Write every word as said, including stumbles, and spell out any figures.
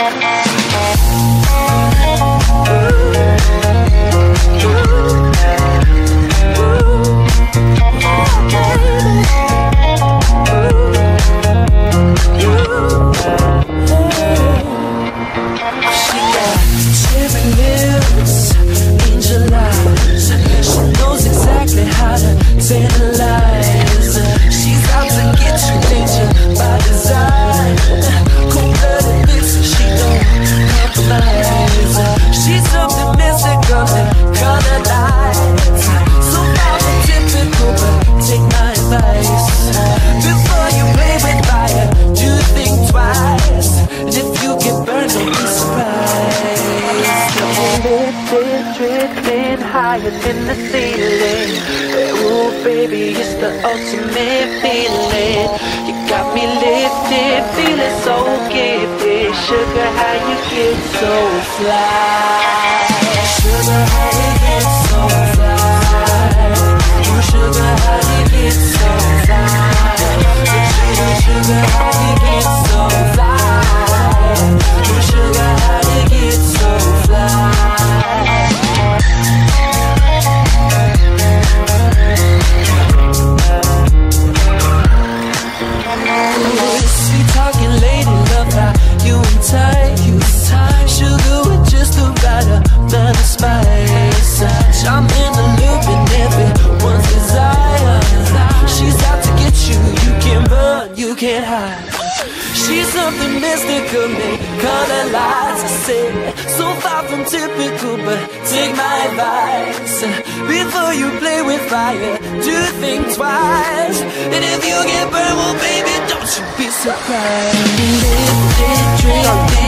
higher than the ceiling. Ooh, baby, it's the ultimate feeling. You got me lifted, feeling so gifted. Sugar, how you get so fly? Sugar, how you get so fly? Ooh, sugar, how you get so fly? Sugar, sugar, how you get so fly? Ooh, sugar, how you get so fly? Sweet talking lady, love how you and tight, you tight. Sugar with just the right amount of spice. I'm in the loop and everyone's desire. She's out to get you, you can't run, you can't hide. She's something mystical, make color lights. I say, so far from typical, but take my advice. Before you play with fire, do think twice. And if you get burned, well baby, don't you be surprised. Lifted, drifted